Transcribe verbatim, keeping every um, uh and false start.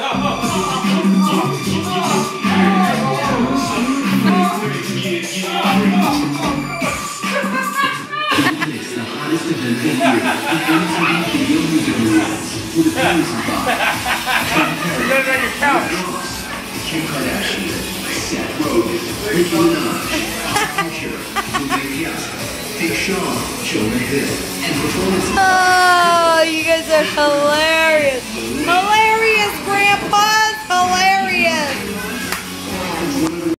Kim Kardashian, Seth Rogen, Nicki Minaj, Usher, Big Sean, Jonah Hill, and performances. Oh, you guys are hilarious. Hilarious.